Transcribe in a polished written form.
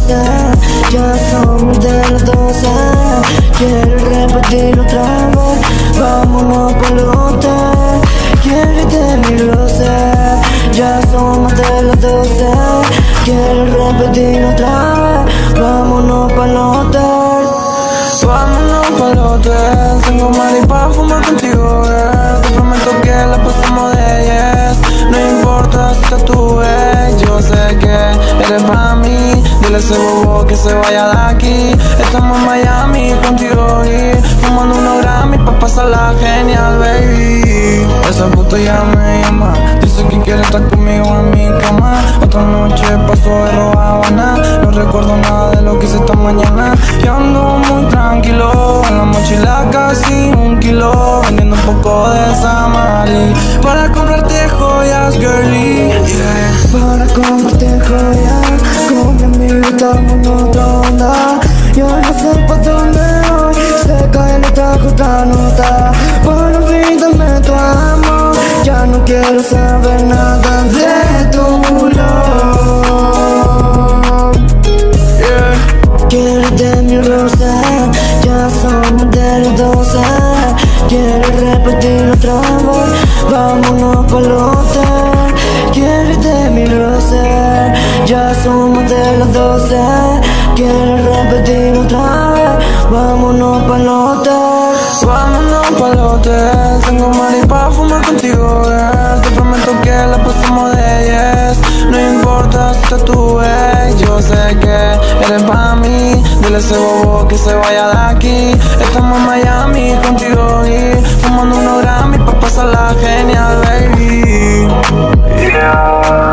12, ya somos de las 12. Quiero repetirlo otra vez, vámonos pa'l hotel. Quieres de mi roce, ya somos de las 12. Quiero repetirlo otra vez, vámonos pa'l hotel. Vámonos pa'l hotel, tengo mari pa' fumar contigo, te prometo que la pasamos de 10. No importa si tatúes, yo sé que eres pa' mí. Dile a ese bobo que se vaya de aquí. Estamos en Miami contigo y fumando unos Grammy pa' pasarla genial, baby. Esa puta ya me llama, dice que quiere estar conmigo en mi cama. Otra noche paso de Habana, no recuerdo nada de lo que hice esta mañana. Y ando muy tranquilo, en la mochila casi 1 kilo, vendiendo un poco de Samari para comprarte joyas, girly, yeah. Para comprarte joyas, con mi amigo estamos en otra onda. Yo no sé pa' dónde voy, sé que él está con otra nota. Por olvídame tu amor, ya no quiero saber nada de tu love, Yeah. Quieres de mi rosa, ya somos de las 12. Quieres repetirlo otra vez, vámonos pa'l hotel. Quieres de mi rosa, ya somos de las 12. Quieres repetirlo otra vez, vámonos pa'l hotel. Vámonos pa'l hotel, tengo mari pa' fumar contigo, te prometo que la pasamos de 10. No importa si tatúes, yo sé que eres pa' mí. Dile a ese bobo que se vaya de aquí. Estamos en Miami contigo y fumando unos Grammy pa' pasarla genial, baby, yeah.